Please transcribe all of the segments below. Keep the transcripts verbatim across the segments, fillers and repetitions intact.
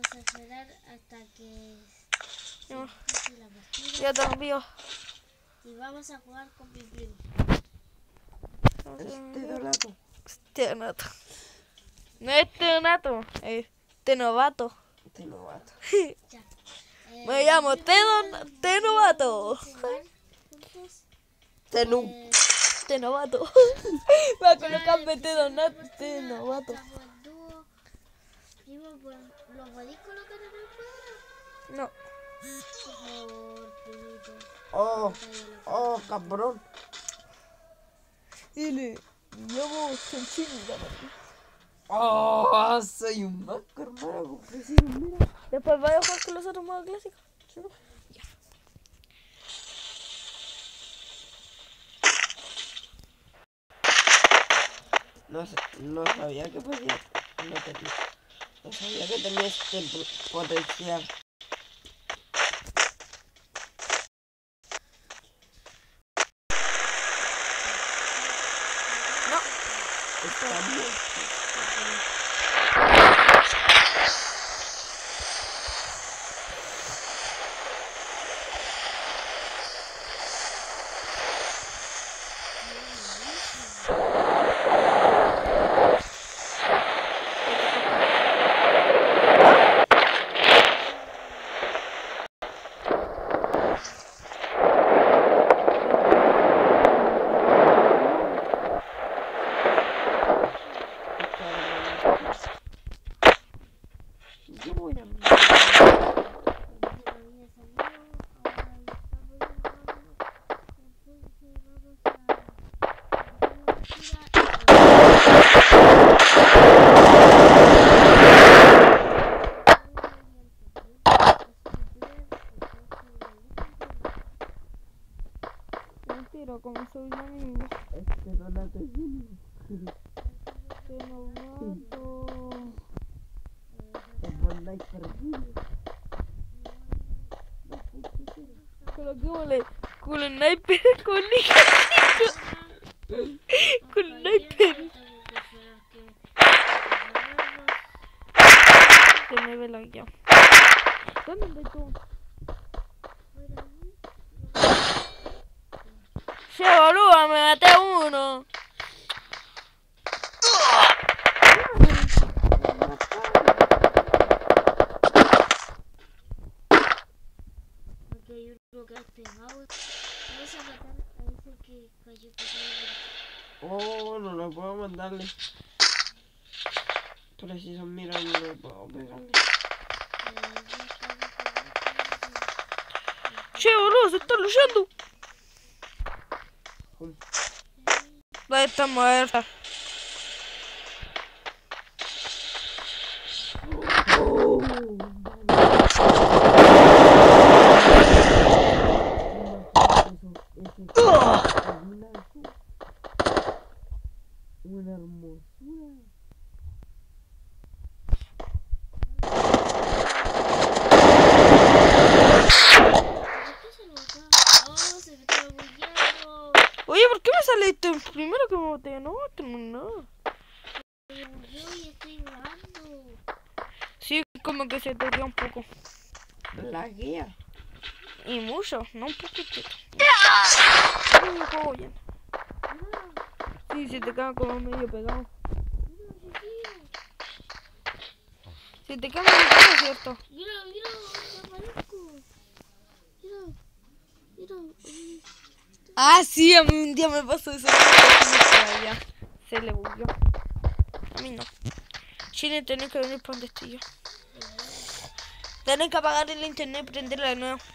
a esperar hasta que No. se pase la partida. Ya te envío. Y vamos a jugar con mi primo. Este donato. Este donato. No es este donato, es este novato. Este novato. Ya. Eh, Me llamo mi Te primo Don- y Te yo Novato. vamos a jugar juntos. Tenu. Eh, Este novato. Va a ya colocarme este empezamos la donato, este partida, novato. estamos en dúo. Primo, pues, ¿lo podéis colocar en el cuadro? No. Por favor, primito. Oh, No te vaya la oh, cabrón. Y le llamo Chinchilla. Oh, soy un maco, hermano. Compresivo, mira. Después voy a jugar con los otros modos clásicos. No, sé- no sabía que podía. No, tenía, no sabía que tenía este po- potencial. No. Está bien. Yo voy a... Mentira, como soy yo mismo. Este donato es un... Este novato. Es buen sniper. Coloquémosle con el sniper, con el con el sniper. Que me ve la guía. ¿Dónde estás tú? ¡Se boluda! ¡Me maté a uno! Porque hay uno que ha pegado. Vamos a matar a ese que cayó por Oh, no lo puedo mandarle. Preciso, mira, no lo puedo pegarle. ¡Che, boludo! ¡Se está luchando! ¿Dónde está muerta? Una hermosura. Oye, ¿por qué me sale esto primero que me boté? No, terminó. Yo y estoy jugando. Sí, como que se toquea un poco. La guía. Y mucho, no un poquito. Uy, juego bien. Sí, se te queda como medio pegado. Se te queda medio pegado, ¿cierto? Mira, mira, me aparezco. Mira, mira. Ah, sí, a mí un día me pasó eso. Ya, se le bugueó. A mí no. Chile, tenés que venir por donde estoy yo. Tenés que apagar el internet y prenderla de nuevo.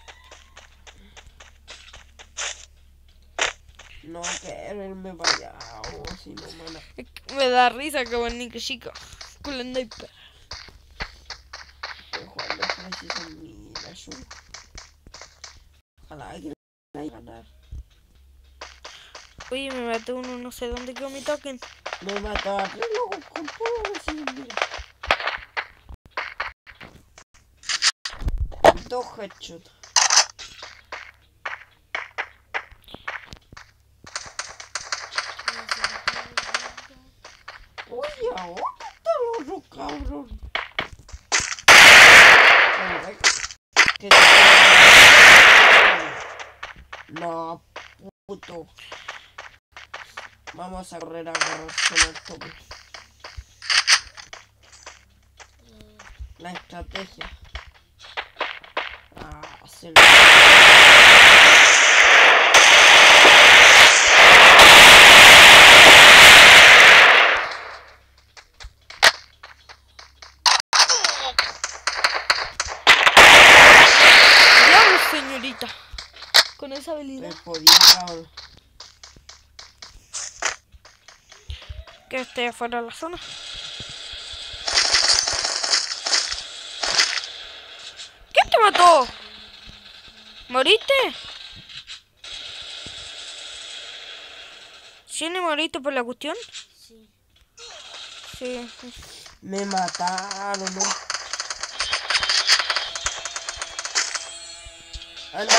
No quiero irme para allá. O si no, mana. Me da risa como el niño chico. Con el sniper. Estoy jugando preciso en la azul. Ojalá que la ganar. Oye, me maté uno, no sé dónde quedó mi token. Me mató a tres locos con todo así, mira. Dos headshots. Oye, ¿dónde está el otro cabrón? vas a correr a agarrarse en el tope. Eh, La estrategia. Ah, sí. Diablo, señorita. Con esa habilidad. Te podía, cabrón. Que esté afuera de la zona. ¿Quién te mató? ¿Moriste? ¿Sí no moriste por la cuestión? sí. Sí. Me mataron, ¿no? Anda,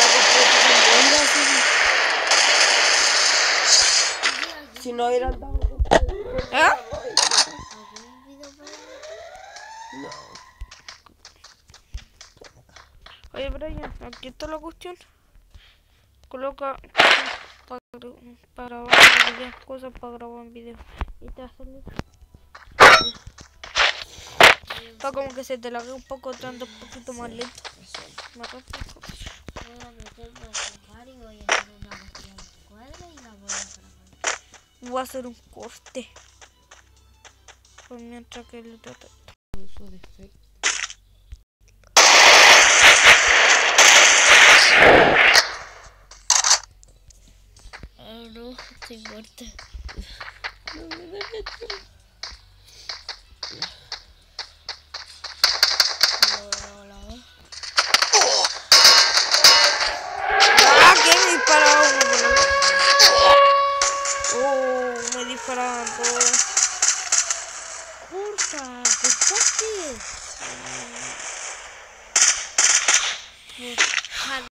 si no hubieran dado... ¿Ah? ¿Algún video para mí? No. Oye, Brian, aquí está la cuestión. Coloca para, para grabar video, cosas para grabar en video. Y te va a salir. Para como que se te largue un poco, tanto un poquito más lento. Más rápido. Voy a meterme a jugar y voy a hacer una partida de cuadra y la voy a grabar. Voy a hacer un corte. Por mientras que le trata. Uso de efecto. Ah, no, estoy muerta. No me dejes. ¡Ah! ¿Qué me dispararon? ¡Oh! Me dispararon todos. ¡Curta! ¿Qué estás?